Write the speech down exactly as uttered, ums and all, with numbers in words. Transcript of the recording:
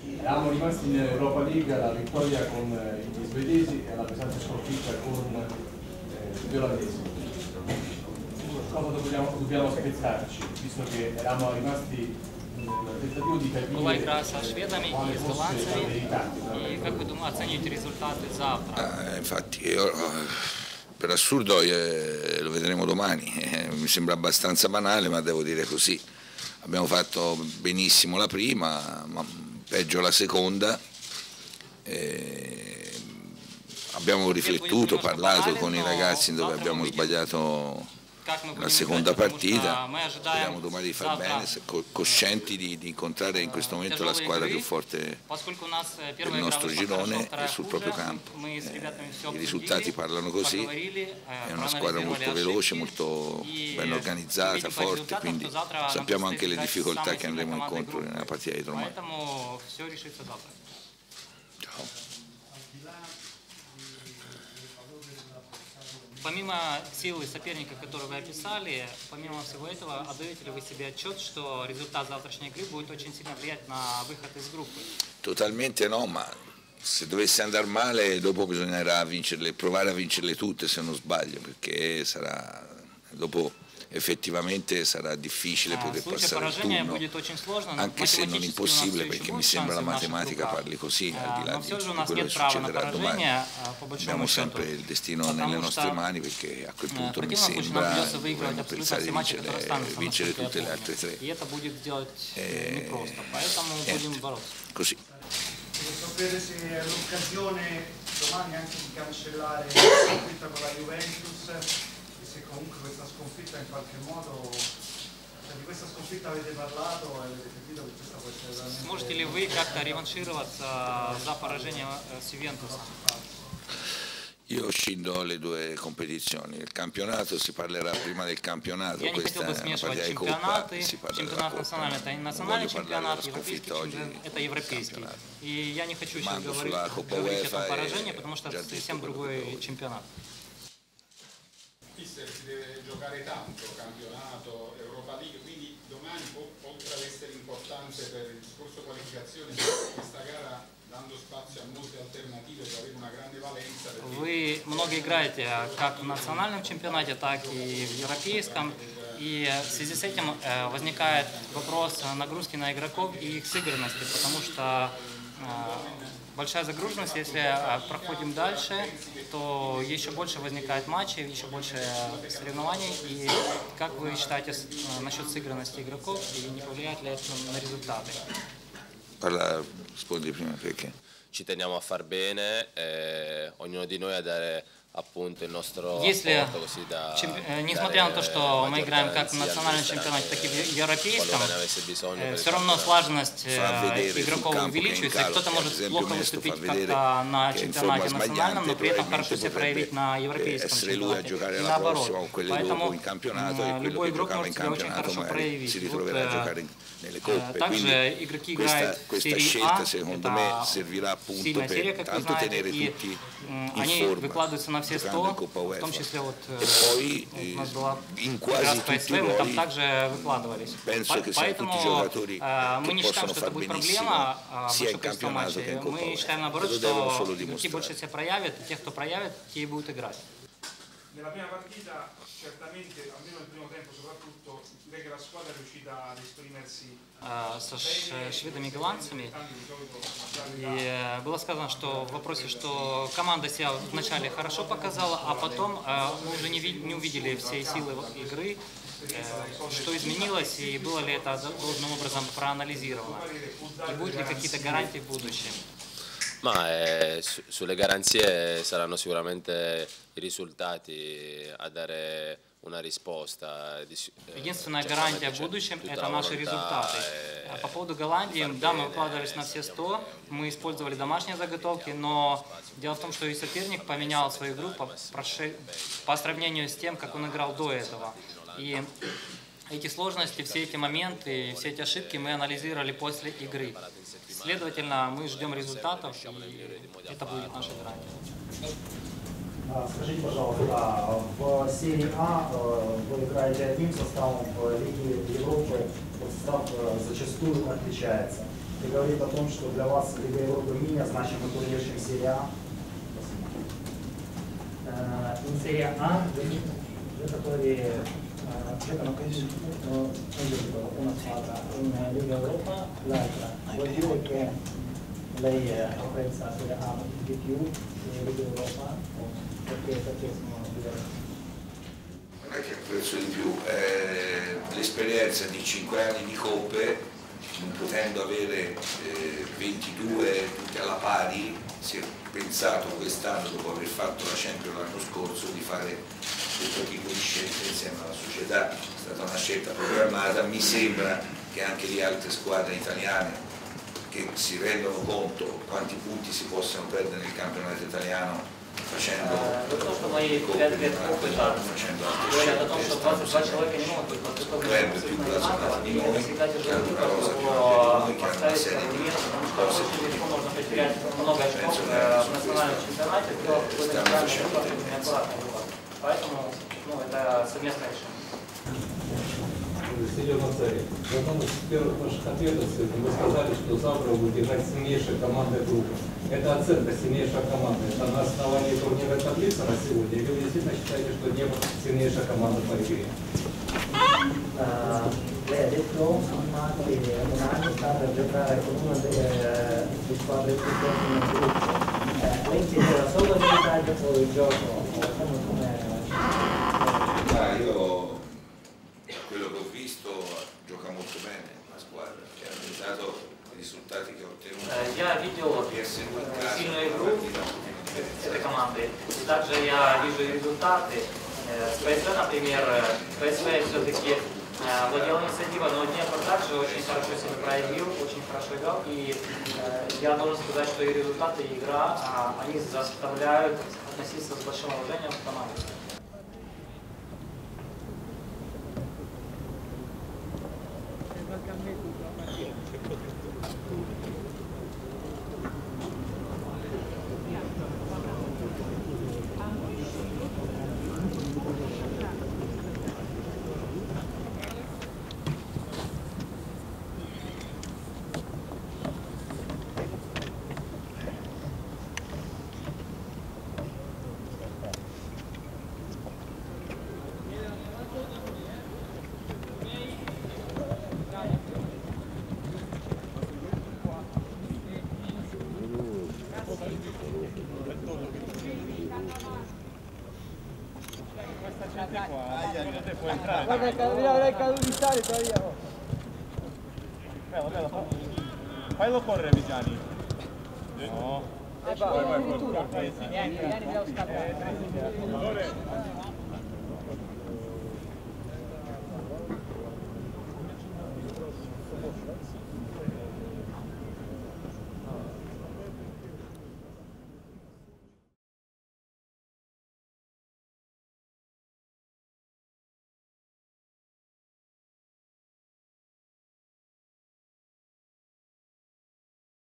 Eravamo rimasti in Europa League alla vittoria con gli svedesi e alla pesante sconfitta con eh, gli olandesi. Cosa dobbiamo, dobbiamo aspettarci, visto che eravamo rimasti nel tentativo di capire Была игра со шведами и с голландцами. И как вы думаете, оцените результаты завтра? Ah, infatti, io, per assurdo eh, lo vedremo domani, eh, mi sembra abbastanza banale, ma devo dire così. Abbiamo fatto benissimo la prima, ma peggio la seconda. Eh, abbiamo riflettuto, parlato con i ragazzi dove abbiamo sbagliato la seconda partita, speriamo domani di far bene, coscienti di, di incontrare in questo momento la squadra più forte del nostro girone e sul proprio campo. Eh, I risultati parlano così, è una squadra molto veloce, molto ben organizzata, forte, quindi sappiamo anche le difficoltà che andremo incontro nella partita di domani. Ciao. Помимо силы соперника, которую вы описали, помимо всего этого, отдаете ли вы себе отчет, что результат завтрашней игры будет очень сильно влиять на выход из группы? Totalmente no, ma se dovesse andare male dopo bisognerà vincerle, provare a vincerle tutte se non sbaglio, perché sarà dopo effettivamente sarà difficile poter passare il turno, anche se non impossibile, perché mi sembra la matematica parli così, al di là di quello che succederà domani. Abbiamo sempre il destino nelle nostre mani, perché a quel punto mi sembra dovremmo pensare di vincere, vincere tutte le altre tre. E, così. Voglio sapere se è l'occasione domani anche di cancellare la sconfitta con la Juventus. Se comunque questa sconfitta in qualche modo, cioè di questa sconfitta avete parlato e avete capito che questa può essere veramente... Сможете ли вы как-то реваншироваться за поражение с Ювентусом? Io scindo le due competizioni, il campionato si parlerà prima del campionato, Я не questa хотел бы è una смешивать partita di Coppa, чемпионаты. si parla della Чемпионат Coppa, национальный это non национальный voglio parlare чемпионат, della европейский sconfitta oggi чемпионат это европейский. campionato. И я не хочу сейчас Mando говорить, sulla Coppa говорить UEFA это поражение, e потому что già это detto совсем quello che другой devo dire. чемпионат. Mister, si deve giocare tanto, campionato, Europa League, quindi domani, oltre ad essere importante per il discorso qualificazione, questa gara, dando spazio a molte alternative, può avere una grande valenza. Вы много играете как в национальном чемпионате, так и в европейском. И в связи с этим возникает вопрос нагрузки на игроков и их сыгранности, потому что большая загруженность, если проходим дальше, то еще больше возникает матчей, еще больше соревнований. И как вы считаете насчет сыгранности игроков и не повлияет ли это на результаты? Parla, rispondi prima perché. Ci teniamo a far bene, eh, ognuno di noi a dare appunto il nostro Если, apporto così da несмотря на то, что мы играем как в национальном чемпионате, так и в европейском, все равно слаженность игроков увеличивается, и кто-то может плохо выступить как-то на чемпионате национальном, но при этом хорошо себя проявить на европейском чемпионате, и наоборот. Поэтому любой игрок может себя очень хорошо проявить. Вот, также игроки играют в серии А, это сильная серия, как вы знаете, и они выкладываются на все сто, в том числе вот у нас была игра с ПСВ, мы там также выкладывались. Поэтому мы не считаем, что это будет проблема большое количество матчей. Мы считаем наоборот, что игроки больше себя проявят, и те, кто проявит, те и будут играть. Nella prima partita, certamente, almeno nel primo tempo soprattutto, direi che la squadra è riuscita ad esprimersi. Со шведами и голландцами. И было сказано, что в вопросе, что команда себя вначале хорошо показала, а потом мы уже не, не увидели всей силы игры, что изменилось и было ли это должным образом проанализировано. И будут ли какие-то гарантии в будущем. Ma eh, su, sulle garanzie saranno sicuramente i risultati a dare una risposta. Единственная гарантия в будущем – это наши результаты. По поводу Голландии, да, мы выкладывались на все сто, мы использовали домашние заготовки, но дело в том, что и соперник поменял свою игру по, по сравнению с тем, как он играл до этого. И эти сложности, все эти моменты, все эти ошибки мы анализировали после игры. Следовательно, мы ждем результатов, и это будет наша гарантия. Скажите, пожалуйста, в серии А вы играете одним составом, в Лиге Европы состав зачастую отличается. и говорит о том, что для вас Лига Европы менее значимый турнир, чем серия А. In Serie A i giocatori giocano una squadra in Lega Europa, l'altra. Vuol dire che lei apprezza Serie A di più di Lega Europa? Perché, perché sono diversi? Non è che apprezzo di più, eh, l'esperienza di cinque anni di coppe, non potendo avere eh, ventidue tutte alla pari, si è pensato quest'anno, dopo aver fatto la Champions l'anno scorso, di fare questo tipo di scelte insieme alla società. È stata una scelta programmata, mi sembra che anche le altre squadre italiane che si rendono conto quanti punti si possono perdere nel campionato italiano facendo говорят о том, что двадцать два человека не могут быть подготовлены и это всегда тяжело поставить турнир, потому что очень легко можно потерять много очков в национальном чемпионате, кто будет неаккуратно. Поэтому ну, это совместное решение. Серега Царев. В одном из первых ваших ответов вы сказали, что завтра будет играть сильнейшая команда группы. Это оценка сильнейшей команды. Это на основании турнира таблицы на сегодня? Или вы действительно считаете, что не сильнейшая команда по игре? Lei ha detto che domani sta per giocare con una delle squadre più forti nel gruppo. Lei intendeva solo l'Italia o il gioco? Come Ah, io quello che ho visto gioca molto bene la squadra, che ha dato i risultati che ha ottenuto. Я видел сильную игру этой команды, и также я вижу результаты. С ПСВ, например, ПСВ все-таки владел инициативой, но Днепр также очень хорошо себя проявил, очень хорошо играл, и я должен сказать, что и результаты, и игра, они заставляют относиться с большим уважением к команде. Guarda, avrà il caduto di stare todavía. Bello, bello. Fallo correre, Vigiani. No. Vai, vai, vai. Vieni, vieni, devo scappare.